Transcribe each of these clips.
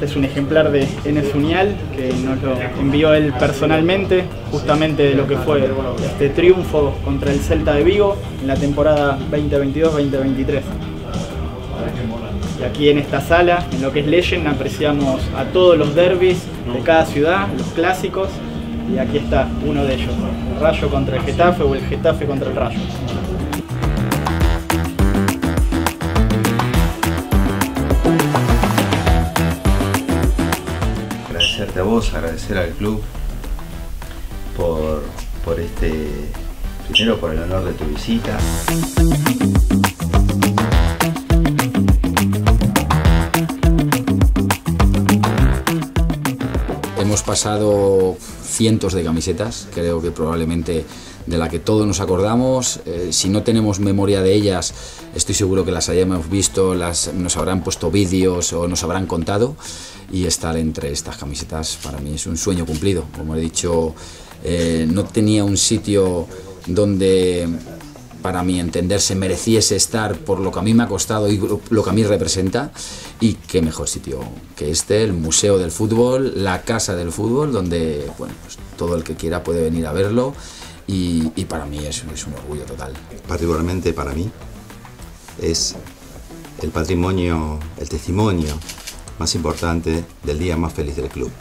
es un ejemplar de Enes Unial, que nos lo envió él personalmente, justamente de lo que fue este triunfo contra el Celta de Vigo en la temporada 2022-2023. Y aquí en esta sala, en lo que es Legend, apreciamos a todos los derbis de cada ciudad, los clásicos, y aquí está uno de ellos, el Rayo contra el Getafe o el Getafe contra el Rayo. Agradecerte a vos, agradecer al club por primero por el honor de tu visita. Hemos pasado cientos de camisetas, creo que probablemente de la que todos nos acordamos. Si no tenemos memoria de ellas, estoy seguro que las hayamos visto, nos habrán puesto vídeos o nos habrán contado. Y estar entre estas camisetas para mí es un sueño cumplido. Como he dicho, no tenía un sitio donde, para mi entender, se mereciese estar por lo que a mí me ha costado y lo que a mí representa. Y qué mejor sitio que este, el Museo del Fútbol, la Casa del Fútbol, donde bueno, pues todo el que quiera puede venir a verlo. Y para mí es un orgullo total. Particularmente para mí es el patrimonio, el testimonio más importante del día más feliz del club.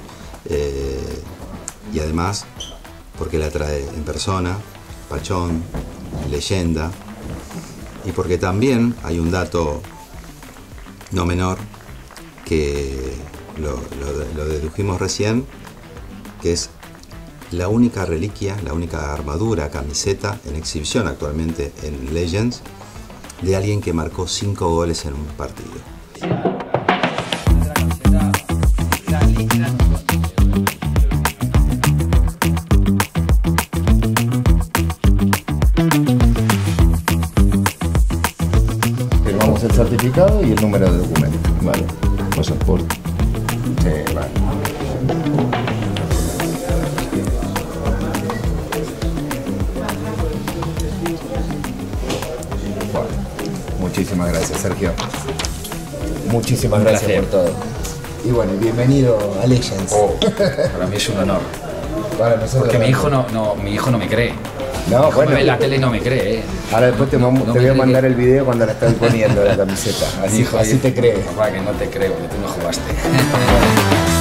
Y además porque la trae en persona, Pachón, leyenda, y porque también hay un dato no menor que lo dedujimos recién, que es la única reliquia, la única armadura, camiseta en exhibición actualmente en Legends de alguien que marcó 5 goles en un partido. Firmamos el certificado y el número de documento, ¿vale? Pasaporte. Sí, vale. Bueno, muchísimas gracias, Sergio. Muchísimas gracias por todo. Y bueno, bienvenido a Legends. Para mí es un honor. Para nosotros Porque mi también. hijo no me cree. No, bueno. Me ve la tele y no me cree. Ahora después te voy a mandar el video cuando la estás poniendo la camiseta. Así te cree. Papá, que no te creo, que tú no jugaste.